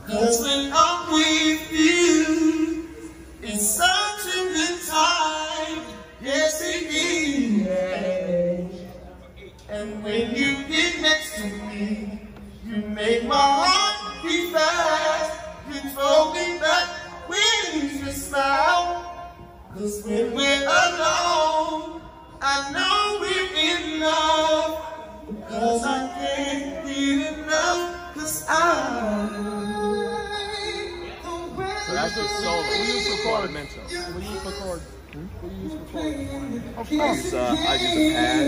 'Cause when I'm with you, it's such a good time. Yes, it is. And when you get next to me, you make my heart beat fast. You told me that when you smile. 'Cause when we're alone, I know we're in love. 'Cause I can't get enough. 'Cause So that's just solo. We use for chord. We use for chord. We use for chord. Of course. I use a pad.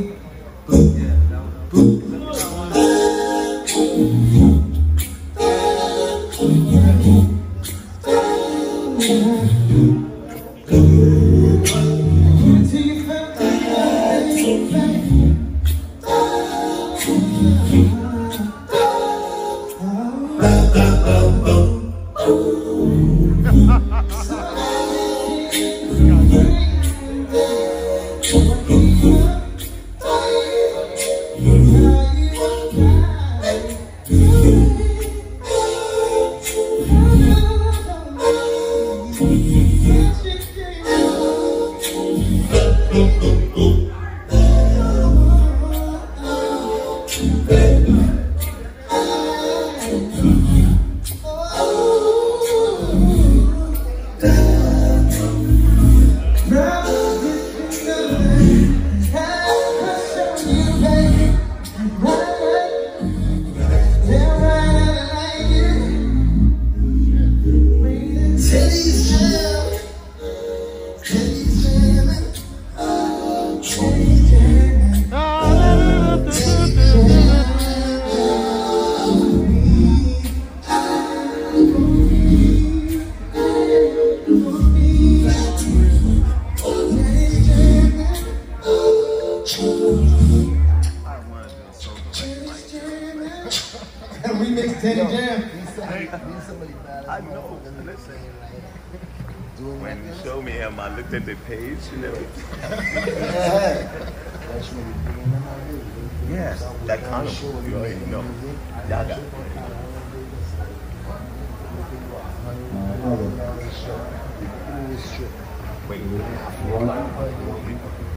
I know. Listen. When you showed me him, I looked at the page and everything. Yeah, that kind of you already know. Y'all got it. Wait.